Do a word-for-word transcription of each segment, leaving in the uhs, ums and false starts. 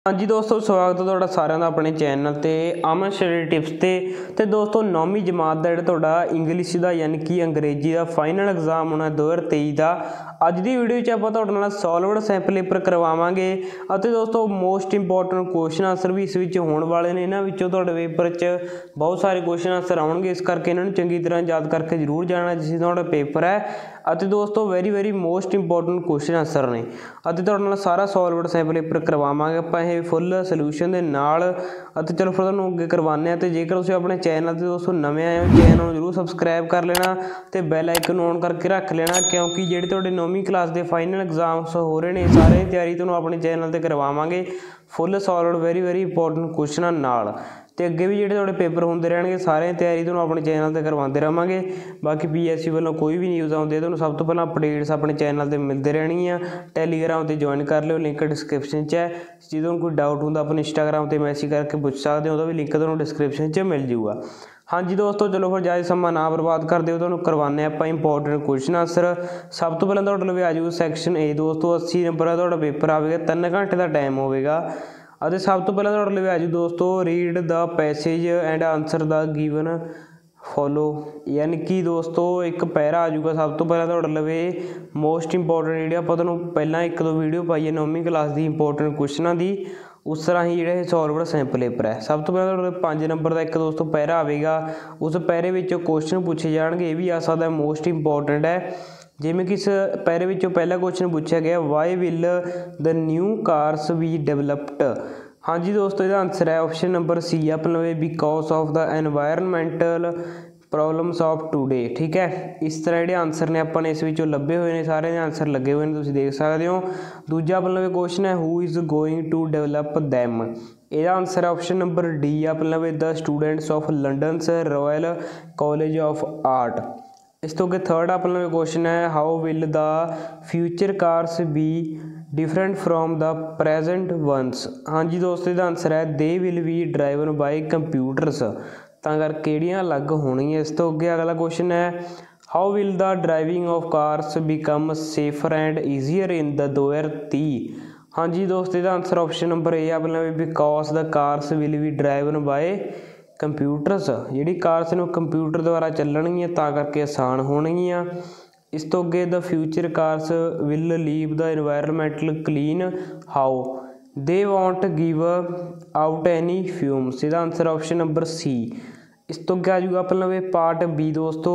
हाँ जी दोस्तों, स्वागत है तुहाडा सारिਆਂ ਦਾ ਆਪਣੇ चैनल ਤੇ ਅਮਨ ਸਟੱਡੀ ਟਿਪਸ ਤੇ ਤੇ ਦੋਸਤੋ नौवीं जमात ਦਾ ਜਿਹੜਾ ਤੁਹਾਡਾ ਇੰਗਲਿਸ਼ ਦਾ ਯਾਨੀ ਕਿ ਅੰਗਰੇਜ਼ੀ ਦਾ ਫਾਈਨਲ ਐਗਜ਼ਾਮ ਹੋਣਾ दो हज़ार तेईस ਦਾ ਅੱਜ ਦੀ ਵੀਡੀਓ 'ਚ ਆਪਾਂ ਤੁਹਾਡੇ ਨਾਲ ਸੋਲਵਡ ਸੈਂਪਲ ਪੇਪਰ ਕਰਵਾਵਾਂਗੇ ਅਤੇ ਦੋਸਤੋ ਮੋਸਟ ਇੰਪੋਰਟੈਂਟ ਕੁਐਸਚਨ ਆਨਸਰ ਵੀ ਇਸ ਵਿੱਚ ਹੋਣ ਵਾਲੇ ਨੇ। ਇਹਨਾਂ ਵਿੱਚੋਂ ਤੁਹਾਡੇ ਪੇਪਰ 'ਚ ਬਹੁਤ ਸਾਰੇ ਕੁਐਸਚਨ ਆਨਸਰ ਆਉਣਗੇ, ਇਸ ਕਰਕੇ ਇਹਨਾਂ ਨੂੰ ਚੰਗੀ ਤਰ੍ਹਾਂ ਯਾਦ ਕਰਕੇ ਜ਼ਰੂਰ ਜਾਣਾ ਜਿਸ ਤੁਹਾਡਾ ਪੇਪਰ ਹੈ। ਅਤੇ ਦੋਸਤੋ very very most important question answer ਨੇ ਅਤੇ ਤੁਹਾਡੇ ਨਾਲ ਸਾਰਾ ਸੋਲਵਡ ਸੈਂਪਲ ਪੇਪਰ ਕਰਵਾਵਾਂਗੇ ਆਪਾਂ ਇਹ ਫੁੱਲ ਸੋਲੂਸ਼ਨ ਦੇ ਨਾਲ। ਅਤੇ ਚਲੋ ਫਿਰ ਤੁਹਾਨੂੰ ਅੱਗੇ ਕਰਵਾਉਂਦੇ ਹਾਂ। ਅਤੇ ਜੇਕਰ ਤੁਸੀਂ ਆਪਣੇ ਚੈਨਲ 'ਤੇ ਦੋਸਤੋ ਨਵੇਂ ਆਏ ਹੋ, ਚੈਨਲ ਨੂੰ ਜ਼ਰੂਰ ਸਬਸਕ੍ਰਾਈਬ ਕਰ ਲੈਣਾ ਅਤੇ ਬੈਲ ਆਈਕਨ ਨੂੰ ਔਨ ਕਰਕੇ ਰੱਖ ਲੈਣਾ, ਕਿਉਂਕਿ ਜਿਹੜੇ ਤੁਹਾਡੇ ਨੌਵੀਂ ਕਲਾਸ ਦੇ ਫਾਈਨਲ ਐਗਜ਼ਾਮਸ ਹੋ ਰਹੇ ਨੇ ਸਾਰੇ ਤਿਆਰੀ ਤੁਹਾਨੂੰ ਆਪਣੇ ਚੈਨਲ 'ਤੇ ਕਰਵਾਵਾਂਗੇ full solved very very important ਕੁਐਸਚਨਾਂ ਨਾਲ। ਤੇ ਅੱਗੇ ਵੀ ਜਿਹੜੇ ਤੁਹਾਡੇ ਪੇਪਰ ਹੁੰਦੇ ਰਹਿਣਗੇ ਸਾਰਿਆਂ ਦੀ ਤਿਆਰੀ ਤੁਹਾਨੂੰ ਆਪਣੇ ਚੈਨਲ 'ਤੇ ਕਰਵਾਉਂਦੇ ਰਹਾਂਗੇ। ਬਾਕੀ ਪੀ ਐਸ ਸੀ ਵੱਲੋਂ ਕੋਈ ਵੀ ਨਿਊਜ਼ ਆਉਂਦੀ ਹੈ ਤੁਹਾਨੂੰ ਸਭ ਤੋਂ ਪਹਿਲਾਂ ਅਪਡੇਟਸ ਆਪਣੇ ਚੈਨਲ 'ਤੇ ਮਿਲਦੇ ਰਹਿਣਗੀਆਂ। ਟੈਲੀਗ੍ਰਾਮ 'ਤੇ ਜੁਆਇਨ ਕਰ ਲਿਓ, ਲਿੰਕ ਡਿਸਕ੍ਰਿਪਸ਼ਨ 'ਚ ਹੈ। ਜੇ ਤੁਹਾਨੂੰ ਕੋਈ ਡਾਊਟ ਹੁੰਦਾ ਆਪਣੇ ਇੰਸਟਾਗ੍ਰਾਮ 'ਤੇ ਮੈਸੇਜ ਕਰਕੇ ਪੁੱਛ ਸਕਦੇ ਹੋ, ਉਹਦਾ ਵੀ ਲਿੰਕ ਤੁਹਾਨੂੰ ਡਿਸਕ੍ਰਿਪਸ਼ਨ 'ਚ ਮਿਲ ਜੂਗਾ। ਹਾਂਜੀ ਦੋਸਤੋ, ਚਲੋ ਫਿਰ ਜ਼ਿਆਦਾ ਸਮਾਂ ਨਾ ਬਰਬਾਦ ਕਰਦੇ ਹੋ, ਤੁਹਾਨੂੰ ਕਰਵਾਉਂਦੇ ਆਪਾਂ ਇੰਪੋਰਟੈਂਟ ਕੁਐਸਚਨ ਆਨਸਰ। ਸਭ ਤੋਂ ਪਹਿਲਾਂ ਤੁਹਾਡੇ ਲਈ ਆ ਜਾਊਗਾ ਸੈਕਸ਼ਨ ਏ ਦੋਸਤੋ, ਅੱਸੀ ਨੰਬਰ ਦਾ ਤੁਹਾਡਾ ਪੇਪਰ ਆਵੇਗਾ, ਤਿੰਨ ਘੰਟੇ ਦਾ ਟਾਈਮ ਹੋਵੇਗਾ। ਅਤੇ ਸਭ ਤੋਂ ਪਹਿਲਾਂ ਤੁਹਾਡੇ ਲਈ ਆ ਜਾਊ ਦੋਸਤੋ read the passage and answer the given follow, ਯਾਨੀ ਕਿ ਦੋਸਤੋ ਇੱਕ ਪੈਰਾ ਆ ਜਾਊਗਾ। ਸਭ ਤੋਂ ਪਹਿਲਾਂ ਤੁਹਾਡੇ ਲਵੇ ਮੋਸਟ ਇੰਪੋਰਟੈਂਟ ਜਿਹੜੀ ਆਪਾਂ ਤੁਹਾਨੂੰ ਪਹਿਲਾਂ ਇੱਕ ਦੋ ਵੀਡੀਓ ਪਾਈ ਹੈ ਨੌਵੀਂ ਕਲਾਸ ਦੀ ਇੰਪੋਰਟੈਂਟ ਕੁਐਸਚਨਾਂ ਦੀ, ਉਸ ਤਰ੍ਹਾਂ ਹੀ ਜਿਹੜਾ ਇਹ ਸੋਲਵਡ ਸੈਂਪਲ ਪੇਪਰ ਹੈ। ਸਭ ਤੋਂ ਪਹਿਲਾਂ ਤੁਹਾਡੇ ਪੰਜ ਨੰਬਰ ਦਾ ਇੱਕ ਦੋਸਤੋ ਪੈਰਾ ਆਵੇਗਾ, ਉਸ ਪੈਰੇ ਵਿੱਚੋਂ ਕੁਐਸਚਨ ਪੁੱਛੇ ਜਾਣਗੇ। ਇਹ ਵੀ ਆ ਸਕਦਾ ਮੋਸਟ ਇੰਪੋਰਟੈਂਟ ਹੈ। ਜਿਵੇਂ ਕਿ ਇਸ ਪੈਰੇ ਵਿੱਚੋਂ ਪਹਿਲਾ ਕੁਐਸਚਨ ਪੁੱਛਿਆ ਗਿਆ, why will the new cars be developed. ਹਾਂਜੀ ਦੋਸਤੋ, ਇਹਦਾ ਆਨਸਰ ਹੈ ਆਪਸ਼ਨ ਨੰਬਰ ਸੀ ਆਪਣੇ ਲਵੇ because of the environmental problems of today. ਠੀਕ ਹੈ, ਇਸ ਤਰ੍ਹਾਂ ਜਿਹੜੇ ਆਨਸਰ ਨੇ ਆਪਾਂ ਨੇ ਇਸ ਵਿੱਚੋਂ ਲੱਭੇ ਹੋਏ ਨੇ, ਸਾਰਿਆਂ ਦੇ ਆਨਸਰ ਲੱਗੇ ਹੋਏ ਨੇ, ਤੁਸੀਂ ਦੇਖ ਸਕਦੇ ਹੋ। ਦੂਜਾ ਆਪਣੇ ਲਵੇ ਕੁਐਸਚਨ ਹੈ who is going to develop them. ਇਹਦਾ ਆਨਸਰ ਆਪਸ਼ਨ ਨੰਬਰ ਡੀ ਆਪਣੇ ਲਵੇ the students of London's royal college of art. ਇਸ ਤੋਂ ਅੱਗੇ ਥਰਡ ਆਪਣੇ ਲਵੇ ਕੁਐਸਚਨ ਹੈ how will the future cars be different from the present ones. ਹਾਂਜੀ ਦੋਸਤੋ, ਇਹਦਾ ਆਨਸਰ ਹੈ they will be driven by computers, ਤਾਂ ਕਰਕੇ ਕਿਹੜੀਆਂ ਅਲੱਗ ਹੋਣਗੀਆਂ। ਇਸ ਤੋਂ ਅੱਗੇ ਅਗਲਾ ਕੁਐਸਚਨ ਹੈ how will the driving of cars become safer and easier in the ਦੋ ਹਜ਼ਾਰ ਤੀਹ। ਹਾਂਜੀ ਦੋਸਤੋ, ਇਹਦਾ ਆਨਸਰ ਆਪਸ਼ਨ ਨੰਬਰ ਏ ਆਪਣੇ ਲਵੇ because the cars will be driven by computers. ਜਿਹੜੀ ਕਾਰਸ ਨੂੰ ਕੰਪਿਊਟਰ ਦੁਆਰਾ ਚੱਲਣਗੀਆਂ ਤਾਂ ਕਰਕੇ ਆਸਾਨ ਹੋਣਗੀਆਂ। ਇਸ ਤੋਂ ਅੱਗੇ the future cars will leave the environmental clean how they won't give out any fumes. ਇਹਦਾ ਆਨਸਰ ਆਪਸ਼ਨ ਨੰਬਰ ਸੀ। ਇਸ ਤੋਂ ਅੱਗੇ ਆ ਜਾਊਗਾ ਆਪਣੇ ਲਵੇ ਪਾਰਟ ਬੀ ਦੋਸਤੋ,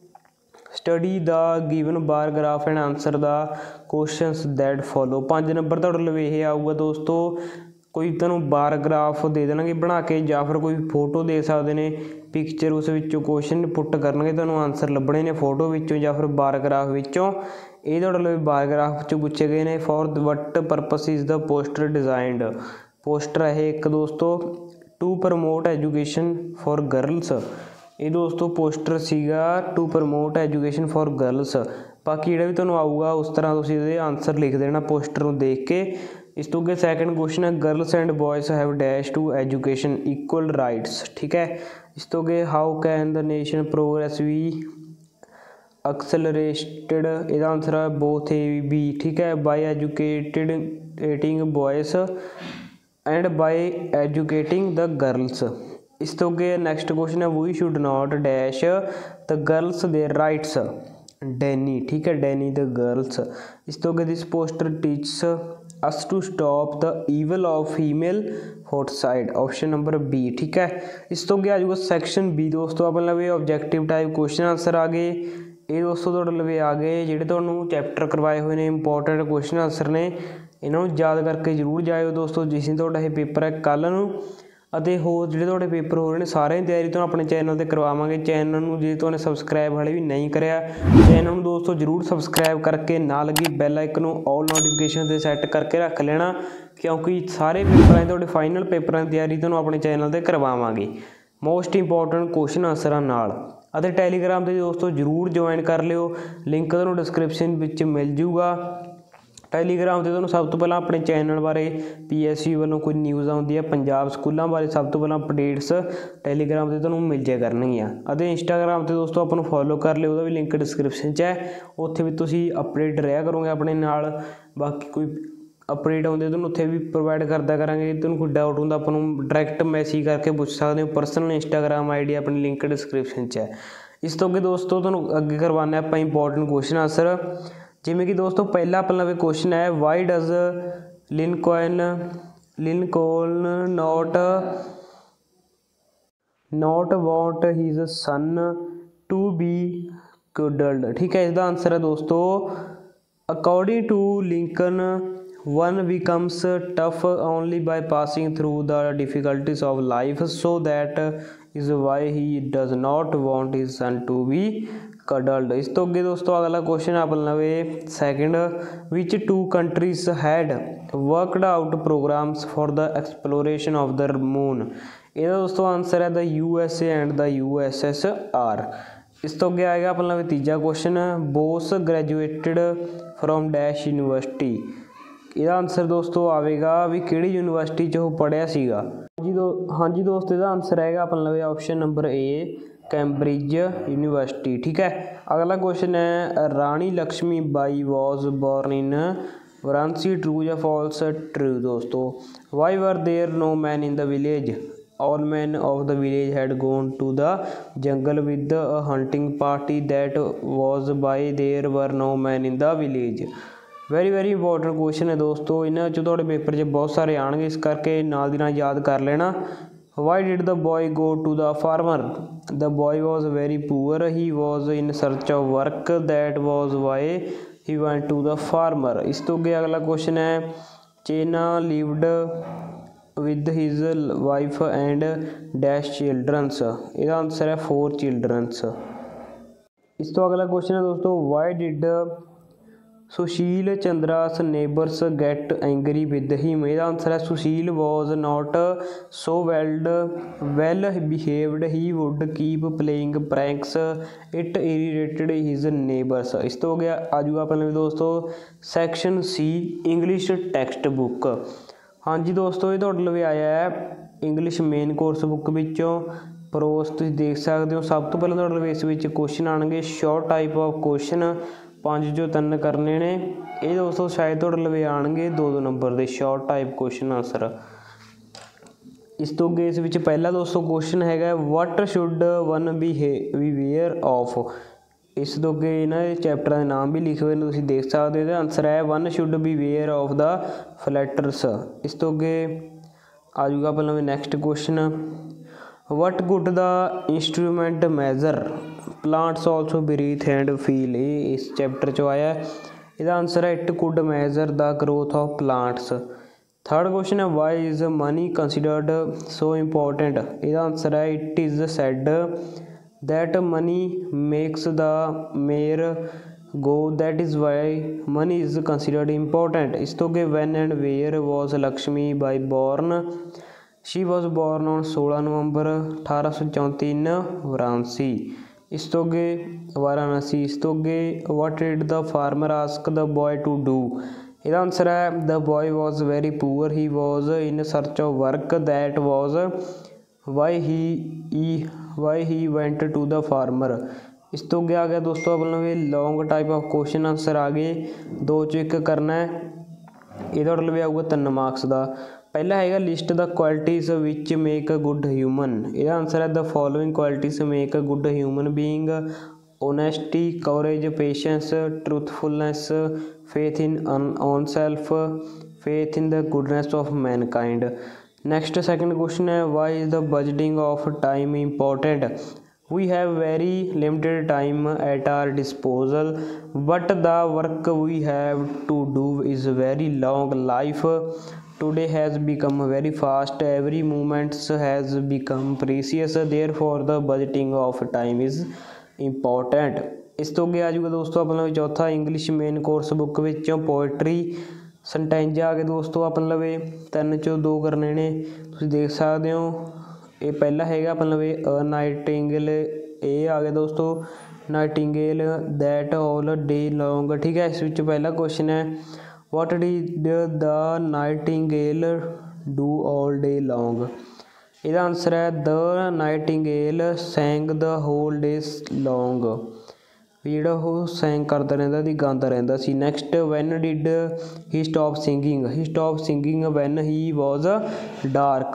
study the given bar graph and answer the questions that follow. ਪੰਜ ਨੰਬਰ ਤੁਹਾਡੇ ਲਵੇ ਇਹ ਆਊਗਾ ਦੋਸਤੋ, ਕੋਈ ਤੁਹਾਨੂੰ ਬਾਰ ਗ੍ਰਾਫ ਦੇ ਦੇਣਗੇ ਬਣਾ ਕੇ ਜਾਂ ਫਿਰ ਕੋਈ ਫੋਟੋ ਦੇ ਸਕਦੇ ਨੇ ਪਿਕਚਰ, ਉਸ ਵਿੱਚੋਂ ਕੁਐਸਚਨ ਪੁੱਟ ਕਰਨਗੇ, ਤੁਹਾਨੂੰ ਆਨਸਰ ਲੱਭਣੇ ਨੇ ਫੋਟੋ ਵਿੱਚੋਂ ਜਾਂ ਫਿਰ ਬਾਰ ਗ੍ਰਾਫ ਵਿੱਚੋਂ। ਇਹ ਤੁਹਾਡੇ ਲਈ ਬਾਰ ਗ੍ਰਾਫ 'ਚੋਂ ਪੁੱਛੇ ਗਏ ਨੇ। For what purpose is the poster designed. Poster ਇਹ ਇੱਕ ਦੋਸਤੋ to promote education for girls. ਇਹ ਦੋਸਤੋ ਪੋਸਟਰ ਸੀਗਾ to promote education for girls. ਬਾਕੀ ਜਿਹੜਾ ਵੀ ਤੁਹਾਨੂੰ ਆਊਗਾ ਉਸ ਤਰ੍ਹਾਂ ਤੁਸੀਂ ਇਹਦੇ ਆਨਸਰ ਲਿਖ ਦੇਣਾ ਪੋਸਟਰ ਨੂੰ ਦੇਖ ਕੇ। ਇਸ ਤੋਂ ਅੱਗੇ ਸੈਕਿੰਡ ਕੁਐਸਚਨ ਹੈ girls and boys have dash to education equal rights. ਠੀਕ ਹੈ, ਇਸ ਤੋਂ ਅੱਗੇ how can the nation progress be accelerated. ਇਹਦਾ ਆਨਸਰ ਹੈ ਬੋਥ ਏ ਬੀ। ਠੀਕ ਹੈ, by educating boys and by educating the girls. ਇਸ ਤੋਂ ਅੱਗੇ ਨੈਕਸਟ ਕੁਐਸਚਨ ਹੈ we should not dash the girls their rights deny. ਠੀਕ ਹੈ, ਡੈਨੀ ਦ ਗਰਲਸ। ਇਸ ਤੋਂ ਅੱਗੇ this poster ਟੀਚਸ us to stop the evil of female foeticide. Option number B. ਠੀਕ ਹੈ, ਇਸ ਤੋਂ ਅੱਗੇ ਆ ਜਾਊਗਾ ਸੈਕਸ਼ਨ ਬੀ ਦੋਸਤੋ ਆਪਣੇ ਲਵੇ ਆਬਜੈਕਟਿਵ ਟਾਈਪ ਕੁਐਸਚਨ ਆਨਸਰ ਆ ਗਏ। ਇਹ ਦੋਸਤੋ ਤੁਹਾਡੇ ਲਵੇ ਆ ਗਏ ਜਿਹੜੇ ਤੁਹਾਨੂੰ ਚੈਪਟਰ ਕਰਵਾਏ ਹੋਏ ਨੇ ਇੰਪੋਰਟੈਂਟ ਕੁਐਸਚਨ ਆਨਸਰ ਨੇ, ਇਹਨਾਂ ਨੂੰ ਯਾਦ ਕਰਕੇ ਜ਼ਰੂਰ ਜਾਇਓ ਦੋਸਤੋ ਜਿਸ ਦਿਨ ਤੁਹਾਡਾ ਇਹ ਪੇਪਰ ਹੈ ਕੱਲ੍ਹ ਨੂੰ। ਅਤੇ ਹੋਰ ਜਿਹੜੇ ਤੁਹਾਡੇ ਪੇਪਰ ਹੋ ਰਹੇ ਨੇ ਸਾਰਿਆਂ ਦੀ ਤਿਆਰੀ ਤੁਹਾਨੂੰ ਆਪਣੇ ਚੈਨਲ 'ਤੇ ਕਰਵਾਵਾਂਗੇ। ਚੈਨਲ ਨੂੰ ਜੇ ਤੁਹਾਨੂੰ ਸਬਸਕ੍ਰਾਈਬ ਹਾਲੇ ਵੀ ਨਹੀਂ ਕਰਿਆ, ਚੈਨਲ ਨੂੰ ਦੋਸਤੋ ਜ਼ਰੂਰ ਸਬਸਕ੍ਰਾਈਬ ਕਰਕੇ ਨਾਲ ਲੱਗੀ ਬੈਲ ਆਈਕਨ ਨੂੰ ਆਲ ਨੋਟੀਫਿਕੇਸ਼ਨ 'ਤੇ ਸੈੱਟ ਕਰਕੇ ਰੱਖ ਲੈਣਾ, ਕਿਉਂਕਿ ਸਾਰੇ ਪੇਪਰਾਂ ਦੀ ਤੁਹਾਡੇ ਫਾਈਨਲ ਪੇਪਰਾਂ ਦੀ ਤਿਆਰੀ ਤੁਹਾਨੂੰ ਆਪਣੇ ਚੈਨਲ 'ਤੇ ਕਰਵਾਵਾਂਗੇ ਮੋਸਟ ਇੰਪੋਰਟੈਂਟ ਕੁਐਸਚਨ ਆਨਸਰਾਂ ਨਾਲ। ਅਤੇ ਟੈਲੀਗ੍ਰਾਮ 'ਤੇ ਦੋਸਤੋ ਜ਼ਰੂਰ ਜੁਆਇਨ ਕਰ ਲਿਓ, ਲਿੰਕ ਤੁਹਾਨੂੰ ਡਿਸਕ੍ਰਿਪਸ਼ਨ ਵਿੱਚ ਮਿਲ ਜੂਗਾ। ਟੈਲੀਗ੍ਰਾਮ 'ਤੇ ਤੁਹਾਨੂੰ ਸਭ ਤੋਂ ਪਹਿਲਾਂ ਆਪਣੇ ਚੈਨਲ ਬਾਰੇ ਪੀ ਐਸ ਸੀ ਵੱਲੋਂ ਕੋਈ ਨਿਊਜ਼ ਆਉਂਦੀ ਹੈ ਪੰਜਾਬ ਸਕੂਲਾਂ ਬਾਰੇ ਸਭ ਤੋਂ ਪਹਿਲਾਂ ਅਪਡੇਟਸ ਟੈਲੀਗ੍ਰਾਮ 'ਤੇ ਤੁਹਾਨੂੰ ਮਿਲ ਜਾਇਆ ਕਰਨਗੀਆਂ। ਅਤੇ ਇੰਸਟਾਗ੍ਰਾਮ 'ਤੇ ਦੋਸਤੋ ਆਪਾਂ ਨੂੰ ਫੋਲੋ ਕਰ ਲਿਓ, ਉਹਦਾ ਵੀ ਲਿੰਕ ਡਿਸਕ੍ਰਿਪਸ਼ਨ 'ਚ ਹੈ, ਉੱਥੇ ਵੀ ਤੁਸੀਂ ਅਪਡੇਟ ਰਿਹਾ ਕਰੋਗੇ ਆਪਣੇ ਨਾਲ। ਬਾਕੀ ਕੋਈ अपडेट आउंदे ਤੁਹਾਨੂੰ ਉੱਥੇ ਵੀ ਪ੍ਰੋਵਾਈਡ ਕਰਦਾ ਕਰਾਂਗੇ। ਤੁਹਾਨੂੰ ਕੋਈ ਡਾਊਟ ਹੁੰਦਾ ਆਪਾਂ ਨੂੰ ਡਾਇਰੈਕਟ ਮੈਸੇਜ ਕਰਕੇ ਪੁੱਛ ਸਕਦੇ ਹੋ। ਪਰਸਨਲ ਇੰਸਟਾਗ੍ਰਾਮ ਆਈ ਡੀ ਆਪਣੀ ਲਿੰਕ ਡਿਸਕ੍ਰਿਪਸ਼ਨ 'ਚ ਹੈ। ਇਸ ਤੋਂ ਅੱਗੇ ਦੋਸਤੋ ਤੁਹਾਨੂੰ ਅੱਗੇ ਕਰਵਾਉਂਦੇ ਆਪਾਂ ਇੰਪੋਰਟੈਂਟ ਕੁਐਸਚਨ ਆਂਸਰ। ਜਿਵੇਂ ਕਿ ਦੋਸਤੋ ਪਹਿਲਾ ਆਪਣਾ ਲਵੇ ਕੁਐਸਚਨ ਹੈ, why does Lincoln Lincoln not not want his son to be coddled. ठीक है, इसका आंसर है दोस्तों, according to Lincoln one becomes tough only by passing through the difficulties of life, so that is why he does not want his son to be coddled. इस तो अगे दोस्तों अगला क्वेश्चन अपन लवे second, which two countries had worked out programmes for the exploration of the moon. ਇਹਦਾ ਦੋਸਤੋ answer ਹੈ the U S A and the U S S R. ਇਸ ਤੋਂ ਅੱਗੇ ਆਏਗਾ ਆਪਣਾ ਵੀ ਤੀਜਾ question, Bose graduated from dash university. ਇਹਦਾ ਆਨਸਰ ਦੋਸਤੋ ਆਵੇਗਾ ਵੀ ਕਿਹੜੀ ਯੂਨੀਵਰਸਿਟੀ 'ਚ ਉਹ ਪੜ੍ਹਿਆ ਸੀਗਾ। ਜੀ ਦੋ ਹਾਂਜੀ ਦੋਸਤੋ ਇਹਦਾ ਆਨਸਰ ਹੈਗਾ ਆਪਣਾ ਲਵੇ option number A, Cambridge university. ठीक है, अगला क्वेश्चन है, Rani Lakshmi Bai was born in Varanasi, true या फॉल्स। ट्रू दोस्तों। Why were there no man in the village, all men of the village had gone to the jungle with a hunting party, that was why there were no men in the village। Very very important question है दोस्तों, इन्होंने जो थोड़े paper च बहुत सारे आएंगे, इस करके नाल दी नाल याद कर लेना। Why did the boy go to the farmer, the boy was very poor, he was in search of work, that was why he went to the farmer. इस तो अगे अगला क्वेश्चन है, Chenna lived with his wife and dash childrens. इसका answer है four childrens. इस तो अगला क्वेश्चन है दोस्तों, why did Sushil Chandra's neighbours get angry with him. इसका आंसर है Sushil was not so welled well behaved, he would keep playing pranks, it irritated his neighbours. इस तो हो गया आजूगा अपने दोस्तों section C, English text book. हाँ जी दोस्तों, ये तुहाडे लवे आया है इंग्लिश मेन कोर्स बुक विचों प्रोस, तुसीं देख सकते हो। सब तो पहले तुहाडे लवे इस विच क्वेश्चन आउणगे शॉर्ट टाइप ऑफ क्वेश्चन, पांच जो तीन करने ने। ये दोस्तों शायद तुहाडे लवे आउणगे दो दो नंबर के शॉर्ट टाइप क्वेश्चन आंसर। इस तो अगे इस विच पहला दोस्तों क्वेश्चन हैगा, what should one be be where of. इस तो अगे इन्होंने चैप्टर के नाम भी लिखे हुए हैं, तुसीं देख सकते हो। आंसर है one should B where of the flatterers. इस तो अगे आजूगा पहले next question, what could the instrument measure plants also breathe and feel. ये इस चैप्टर चो आया। इसका आंसर है it could measure the growth of plants. Third question है, why is money considered so important. इसका आंसर है it is said that money makes the mayor go, that is why money is considered important। इस तो के when and where was Lakshmi by born। she was born on सोलह नवंबर अठारह सौ चौंती इन वाराणसी। इस तो के वाराणसी। इस तो के what did the farmer ask the boy to do। इसका आंसर है the boy was very poor, he was in search of work, that was why he he why he went to the farmer। इस तो अगे आ गया दोस्तों अपने long type of question answer आ गए, दो चो एक करना है। ये तुहाडे लवे आऊगा तीन मार्क्स का। पहला है list the qualities which make a good human. इसका आंसर है the following qualities make a good human being, honesty, courage, patience, truthfulness, faith in oneself, faith in the goodness of mankind. Next second question है, why is the budgeting of time important. We have very limited time at our disposal, but the work we have to do is very long. Life today has become very fast, every moments has become precious, therefore the budgeting of time is important. इस तो अगे आ जाऊगा दोस्तों अपना चौथा English main course book विचों poetry संटेंजा आ गए दोस्तों अपन लवे तीन चो दो करने ने, तुसीं देख सकते हो। ये पहला है अपन लवे अ नाइटिंगेल, ये आ गया दोस्तों nightingale that all day long. ठीक है, इस विच पहला क्वेश्चन है, what did the nightingale do all day long. इसका आंसर है the nightingale sang the whole day long. ਵੀ ਜਿਹੜਾ ਉਹ ਸੈਂਗ ਕਰਦਾ ਰਹਿੰਦਾ ਸੀ, ਗਾਉਂਦਾ ਰਹਿੰਦਾ ਸੀ। Next, when did he stop singing, he stop singing when he was dark,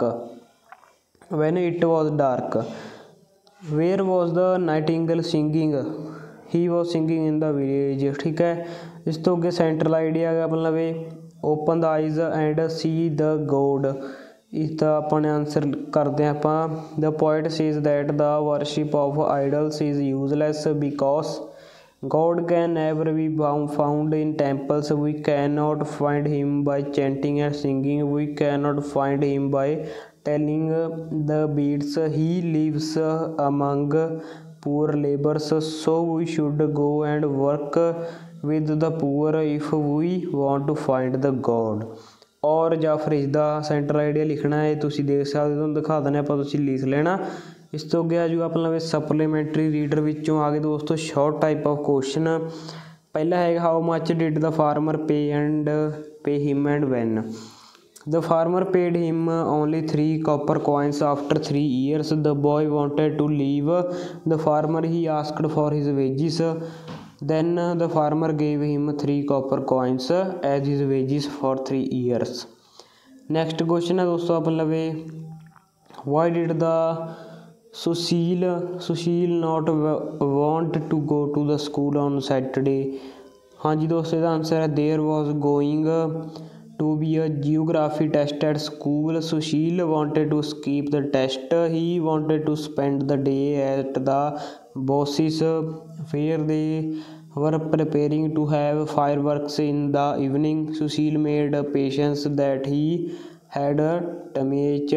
when it was dark. Where was the nightingale singing, he was singing in the village. ਠੀਕ ਹੈ, ਇਸ ਤੋਂ ਅੱਗੇ ਸੈਂਟਰਲ ਆਈਡੀਆ ਹੈਗਾ ਮਤਲਬ ਇਹ open the eyes and see the God. ਇਸਦਾ ਆਪਾਂ ਨੇ ਆਨਸਰ ਕਰਦੇ ਹਾਂ ਆਪਾਂ, the poet says that the worship of idols is useless because God can never be found in temples. We cannot find him by chanting and singing. We cannot find him by telling the beads. He lives among poor laborers, so we should go and work with the poor if we want to find the God. और ਜਾਂ ਫਿਰ ਇਸਦਾ centre idea ਲਿਖਣਾ ਹੈ, ਤੁਸੀਂ ਦੇਖ ਸਕਦੇ ਹੋ, ਤੁਹਾਨੂੰ ਦਿਖਾ ਦਿੰਦੇ ਆਪਾਂ, ਤੁਸੀਂ ਲਿਖ ਲੈਣਾ। ਇਸ ਤੋਂ ਅੱਗੇ ਆ ਜੂਗਾ ਆਪਣਾ ਸਪਲੀਮੈਂਟਰੀ ਰੀਡਰ ਵਿੱਚੋਂ ਆ ਗਏ ਦੋਸਤੋ ਸ਼ਾਰਟ ਟਾਈਪ ਆਫ ਕੁਐਸਚਨ। ਪਹਿਲਾ ਹੈਗਾ how much did the farmer pay and pay him and when. The farmer paid him only three copper coins after three years. The boy wanted to leave the farmer, he asked for his wages. then the farmer gave him three copper coins as his wages for three years. next question है दोस्तों अपन लवे, why did the Sushil Sushil not want to go to the school on Saturday? हाँ जी दोस्तों, इसका answer है there was going to be a geography test at school. Sushil wanted to skip the test. He wanted to spend the day at the boss's where they were preparing to have fireworks in the evening. Sushil made patience that he had a damage.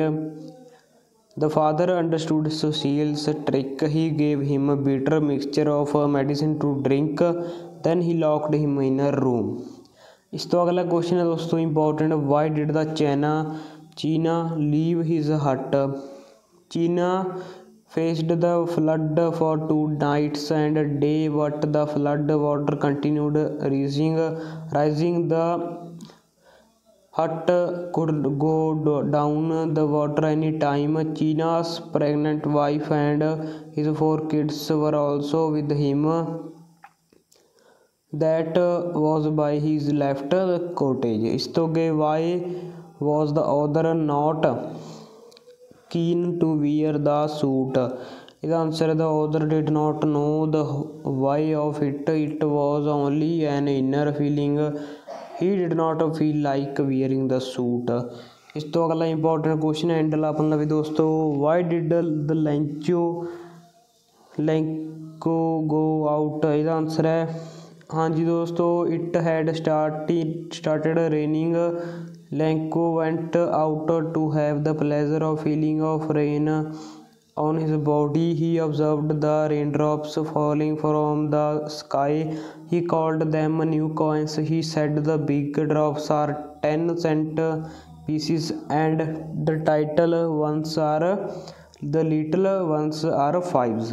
The father understood Sushil's trick. He gave him a bitter mixture of medicine to drink. Then he locked him in a room. इस तो अगला question है दोस्तों important, why did the China Cheena leave his hut. Cheena faced the flood for two nights and a day, but the flood water continued rising. Rising, the hut could go down the water any time. China's pregnant wife and his four kids were also with him. That was by his left cottage. इस तो गए, why was the author not keen to wear the suit? इसका answer है the author did not know the why of it. It was only an inner feeling. He did not feel like wearing the suit. इस तो अगला important question है एंडल अपन लगे दोस्तों, why did the lencho lenco go out? इसका answer है हाँ जी दोस्तों, it had started started raining. Lenko went out to have the pleasure of feeling of rain on his body. He observed the raindrops falling from the sky. He called them new coins. He said the big drops are ten cent pieces and the title ones are the little ones are fives.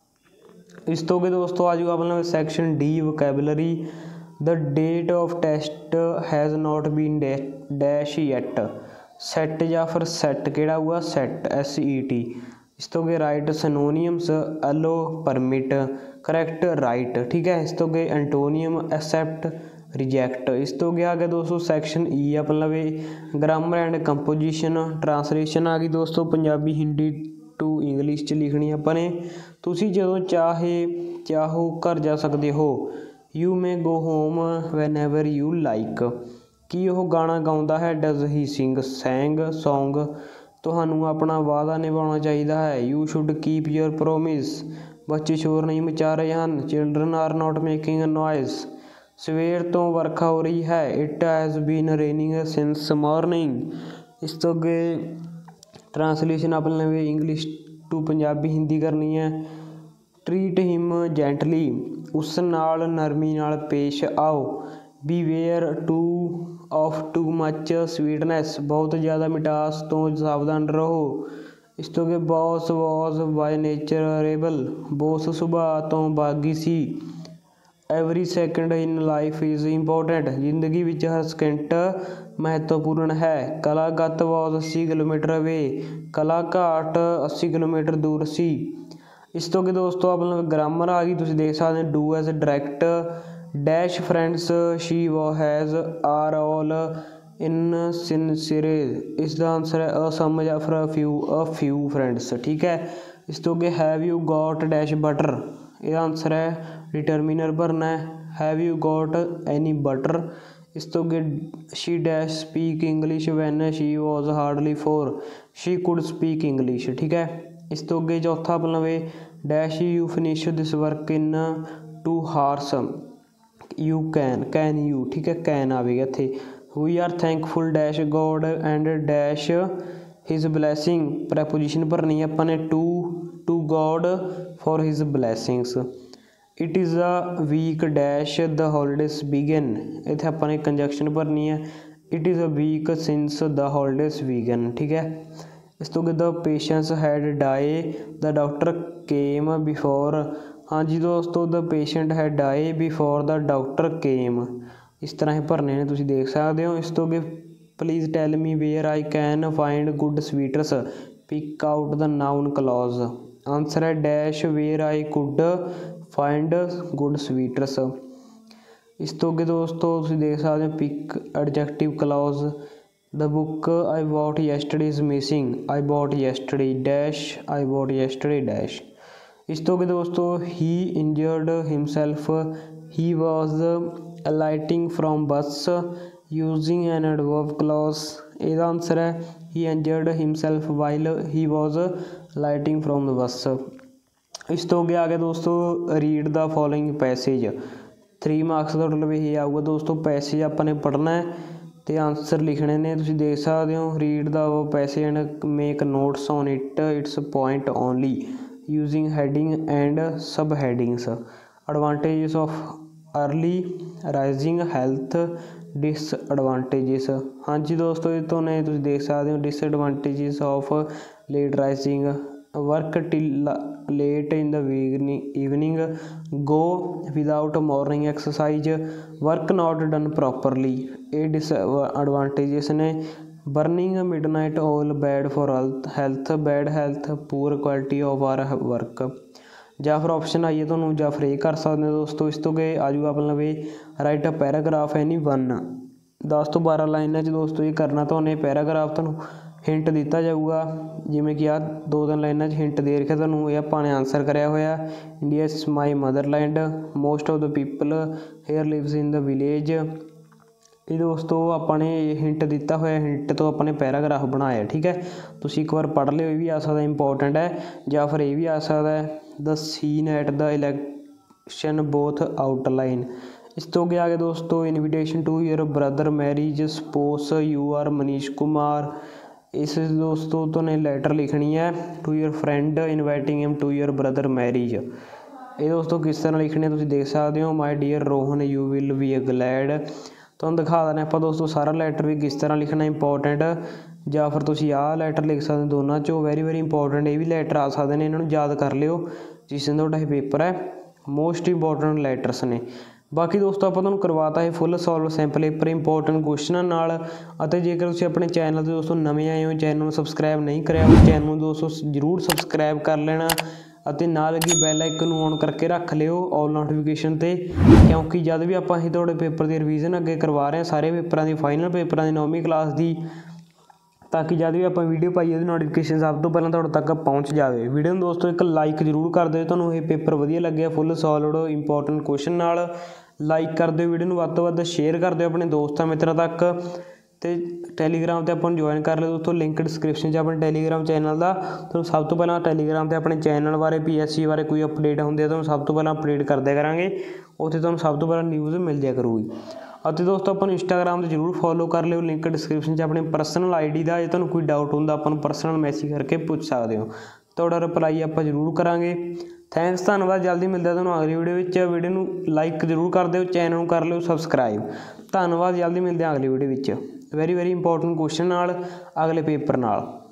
इस तो के दोस्तों आ जाएगा अपना section D vocabulary. The date of test has not been dash yet. Set या फिर set केड़ा हुआ, सैट एस ई टी। इस तो के right synonyms allow permit correct right, ठीक है। इस तो के एंटोनियम एक्सेप्ट रिजेक्ट। इस तो के आ गया दोस्तों सैक्शन ई मतलब ग्रामर एंड कंपोजिशन। ट्रांसलेशन आ गई दोस्तों पंजाबी हिंदी टू इंग्लिश च लिखनी अपने। तुसी जदों चाहे चाहो घर जा सकते हो। You may go home whenever you like. की वह गाना गाउंदा है, डज ही सिंग सैंग सॉन्ग। तुहानू अपना वादा निभाना चाहिए है। You should keep your promise. बच्चे शोर नहीं मचा रहे हैं। Children are not making a noise. सवेर तो वर्खा हो रही है। It has been raining since morning. इस तो अगे ट्रांसलेशन अपने इंग्लिश टू पंजाबी हिंदी करनी है। Treat him gently. उस नाल नरमी नाल पेश आओ। Beware to of too much sweetness. बहुत ज़्यादा मिठास तो सावधान रहो। इस तो के boss was by nature rebel. Boss सुभाअ तो बागी सी। Every second in life is important. जिंदगी विच हर सेकंड महत्वपूर्ण है। कलागत वॉज अस्सी किलोमीटर अवे। कला घाट अस्सी किलोमीटर दूर सी। इस तो अगे दोस्तों अपना ग्रामर आ गई, तुसीं देख सकते हो do as directed dash friends she वो has are all insincere, इसका आंसर है अ सम या फिर a few a few friends. ठीक है, इस तो अगे have you got dash butter, यह आंसर है डिटर्मिनर भरना है, have you got any butter. इस तो अगे she dash speak English when she was hardly four, she could speak English. ठीक है, इस तो अगे चौथा अपना way dash you finish this work in two hours, you can can you. ठीक है, कैन आवेगा इत्थे। We are thankful dash God and dash his blessing, preposition भरनी है अपने to to God for his blessings. It is a week dash the holidays began, इत्थे अपने conjunction भरनी है it is a week since the holidays began. ठीक है, इस तो the patients had die the doctor came before, हाँ जी दोस्तों the patient had die before the doctor came, इस तरह ही भरने ने तुसीं देख सकते हो। इस तो अगे please tell me where I can find good sweaters, pick out the noun clause, answer है dash where I could find good sweaters. इस तो अगे दोस्तों तुसीं देख सकते हो pick adjective clause, the book I bought yesterday is missing, I bought yesterday dash I bought yesterday dash. इस तो अगे दोस्तों he injured himself, he was alighting from bus using an adverb clause, इसका आंसर है he injured himself while he was alighting from the bus. इस तो अगे आ गया दोस्तों read the following passage, three marks का टोटल यही आऊगा दोस्तों। पैसेज अपने पढ़ना है तो आंसर लिखने ने, तुसीं देख सकते हो read the passage and make notes on it its point only using heading and subheadings. Advantages of early rising health disadvantages, हाँ जी दोस्तों ये तो नहीं तुसीं देख सकते हो disadvantages of late rising, work till late in the evening, go without morning exercise, work not done properly, ये डिसएडवांटेजेस ने। Burning midnight oil bad for health, bad health, poor quality of our work, ਜਾਂ ਫਿਰ option ਆਈਏ ਤੁਹਾਨੂੰ ਜਾਂ ਫਿਰ ਇਹ ਕਰ ਸਕਦੇ ਹੋ ਦੋਸਤੋ। ਇਸ ਤੋਂ ਅੱਗੇ ਆ ਜਾਊਗਾ ਆਪਣਾ ਵੀ write a paragraph any one, ਦਸ ਤੋਂ ਬਾਰਾਂ ਲਾਈਨਾਂ 'ਚ ਦੋਸਤੋ ਇਹ ਕਰਨਾ ਤੁਹਾਨੂੰ ਪੈਰਾਗ੍ਰਾਫ ਤੁਹਾਨੂੰ ਹਿੰਟ ਦਿੱਤਾ ਜਾਊਗਾ, ਜਿਵੇਂ ਕਿ ਆ ਦੋ ਤਿੰਨ ਲਾਈਨਾਂ 'ਚ ਹਿੰਟ ਦੇ ਰੱਖਿਆ ਤੁਹਾਨੂੰ, ਇਹ ਆਪਾਂ ਨੇ ਆਨਸਰ ਕਰਿਆ ਹੋਇਆ India is my motherland, most of the people here lives in the village. ਇਹ ਦੋਸਤੋ ਆਪਾਂ ਨੇ ਹਿੰਟ ਦਿੱਤਾ ਹੋਇਆ, ਹਿੰਟ ਤੋਂ ਆਪਾਂ ਨੇ ਪੈਰਾਗ੍ਰਾਫ ਬਣਾਇਆ। ਠੀਕ ਹੈ, ਤੁਸੀਂ ਇੱਕ ਵਾਰ ਪੜ੍ਹ ਲਿਓ, ਇਹ ਵੀ ਆ ਸਕਦਾ ਇੰਪੋਰਟੈਂਟ ਹੈ, ਜਾਂ ਫਿਰ ਇਹ ਵੀ ਆ ਸਕਦਾ ਹੈ the scene at the election booth outline. इस तो अगे आ गया दोस्तों invitation to your brother marriage suppose you are Manish Kumar, इस दोस्तों तो ने लैटर लिखनी है to your friend inviting him to your brother marriage. ये दोस्तों किस तरह लिखनी है तुसीं देख सकते हो, my dear Rohan you will be a glad, तुहानूं दिखा देना आप दोस्तों सारा लैटर भी किस तरह लिखना इंपॉर्टेंट, ਜਾਂ ਫਿਰ ਤੁਸੀਂ ਆਹ ਲੈਟਰ ਲਿਖ ਸਕਦੇ ਹੋ ਦੋਨਾਂ 'ਚੋਂ, ਵੈਰੀ ਵੈਰੀ ਇੰਪੋਰਟੈਂਟ ਇਹ ਵੀ ਲੈਟਰ ਆ ਸਕਦੇ ਨੇ, ਇਹਨਾਂ ਨੂੰ ਯਾਦ ਕਰ ਲਿਓ ਜਿਸ ਦਿਨ ਤੁਹਾਡਾ ਇਹ ਪੇਪਰ ਹੈ, ਮੋਸਟ ਇੰਪੋਰਟੈਂਟ ਲੈਟਰਸ ਨੇ। ਬਾਕੀ ਦੋਸਤੋ ਆਪਾਂ ਤੁਹਾਨੂੰ ਕਰਵਾਤਾ ਹੈ full solve sample paper important ਕੁਐਸਚਨਾਂ ਨਾਲ, ਅਤੇ ਜੇਕਰ ਤੁਸੀਂ ਆਪਣੇ ਚੈਨਲ 'ਤੇ ਦੋਸਤੋ ਨਵੇਂ ਆਏ ਹੋ, ਚੈਨਲ ਨੂੰ ਸਬਸਕ੍ਰਾਈਬ ਨਹੀਂ ਕਰਿਆ ਉਹ ਚੈਨਲ ਨੂੰ ਦੋਸਤੋ ਜ਼ਰੂਰ ਸਬਸਕ੍ਰਾਈਬ ਕਰ ਲੈਣਾ, ਅਤੇ ਨਾਲ ਲੱਗੀ ਬੈਲ ਆਈਕਨ ਨੂੰ ਔਨ ਕਰਕੇ ਰੱਖ ਲਿਓ ਆਲ ਨੋਟੀਫਿਕੇਸ਼ਨ 'ਤੇ, ਕਿਉਂਕਿ ਜਦ ਵੀ ਆਪਾਂ ਇਹ ਤੁਹਾਡੇ ਪੇਪਰ ਦੀ ਰਿਵੀਜ਼ਨ ਅੱਗੇ ਕਰਵਾ ਰਹੇ ਹਾਂ ਸਾਰੇ ਪੇਪਰਾਂ ਦੀ, ਫਾਈਨਲ ਪੇਪਰਾਂ ਦੀ ਨੌਵੀਂ ਕਲਾਸ ਦੀ, ਤਾਂ ਕਿ ਜਦ ਵੀ ਆਪਾਂ ਵੀਡੀਓ ਪਾਈਏ ਉਹਦੀ ਨੋਟੀਫਿਕੇਸ਼ਨ ਸਭ ਤੋਂ ਪਹਿਲਾਂ ਤੁਹਾਡੇ ਤੱਕ ਪਹੁੰਚ ਜਾਵੇ। ਵੀਡੀਓ ਨੂੰ ਦੋਸਤੋ ਇੱਕ ਲਾਈਕ ਜ਼ਰੂਰ ਕਰ ਦਿਓ, ਤੁਹਾਨੂੰ ਇਹ ਪੇਪਰ ਵਧੀਆ ਲੱਗਿਆ ਫੁੱਲ ਸੋਲਵਡ ਇੰਪੋਰਟੈਂਟ ਕੁਐਸਚਨ ਨਾਲ, ਲਾਈਕ ਕਰ ਦਿਓ, ਵੀਡੀਓ ਨੂੰ ਵੱਧ ਤੋਂ ਵੱਧ ਸ਼ੇਅਰ ਕਰ ਦਿਓ ਆਪਣੇ ਦੋਸਤਾਂ ਮਿੱਤਰਾਂ ਤੱਕ, ਅਤੇ ਟੈਲੀਗ੍ਰਾਮ 'ਤੇ ਆਪਾਂ ਨੂੰ ਜੁਆਇਨ ਕਰ ਲਿਓ ਦੋਸਤੋ, ਲਿੰਕ ਡਿਸਕ੍ਰਿਪਸ਼ਨ 'ਚ ਆਪਣੇ ਟੈਲੀਗ੍ਰਾਮ ਚੈਨਲ ਦਾ। ਤੁਹਾਨੂੰ ਸਭ ਤੋਂ ਪਹਿਲਾਂ ਟੈਲੀਗ੍ਰਾਮ 'ਤੇ ਆਪਣੇ ਚੈਨਲ ਬਾਰੇ ਪੀ ਐੱਸ ਸੀ ਬਾਰੇ ਕੋਈ ਅਪਡੇਟ ਹੁੰਦੀ ਹੈ ਤੁਹਾਨੂੰ ਸਭ ਤੋਂ ਪਹਿਲਾਂ ਅਪਡੇਟ ਕਰਦੇ ਕਰਾਂਗੇ, ਉੱਥੇ ਤੁਹਾਨੂੰ ਸਭ ਤੋਂ ਪਹਿਲਾਂ ਨਿਊਜ਼ ਮਿਲ ਜਾਇਆ ਕਰੂਗੀ। ਅਤੇ ਦੋਸਤੋ ਆਪਾਂ ਨੂੰ ਇੰਸਟਾਗ੍ਰਾਮ 'ਤੇ ਜ਼ਰੂਰ ਫੋਲੋ ਕਰ ਲਿਓ, ਲਿੰਕ ਡਿਸਕ੍ਰਿਪਸ਼ਨ 'ਚ ਆਪਣੇ ਪਰਸਨਲ ਆਈ ਡੀ ਦਾ, ਜੇ ਤੁਹਾਨੂੰ ਕੋਈ ਡਾਊਟ ਹੁੰਦਾ ਆਪਾਂ ਨੂੰ ਪਰਸਨਲ ਮੈਸੇਜ ਕਰਕੇ ਪੁੱਛ ਸਕਦੇ ਹੋ, ਤੁਹਾਡਾ ਰਿਪਲਾਈ ਆਪਾਂ ਜ਼ਰੂਰ ਕਰਾਂਗੇ। ਥੈਂਕਸ, ਧੰਨਵਾਦ, ਜਲਦੀ ਮਿਲਦਾ ਤੁਹਾਨੂੰ ਅਗਲੀ ਵੀਡੀਓ ਵਿੱਚ। ਵੀਡੀਓ ਨੂੰ ਲਾਈਕ ਜ਼ਰੂਰ ਕਰ ਦਿਓ, ਚੈਨਲ ਨੂੰ ਕਰ ਲਿਓ ਸਬਸਕ੍ਰਾਈਬ। ਧੰਨਵਾਦ, ਜਲਦੀ ਮਿਲਦੇ ਹਾਂ ਅਗਲੀ ਵੀਡੀਓ ਵਿੱਚ ਵੈਰੀ ਵੈਰੀ ਇੰਪੋਰਟੈਂਟ ਕੁਐਸਚਨ ਨਾਲ, ਅਗਲੇ ਪੇਪਰ ਨਾਲ।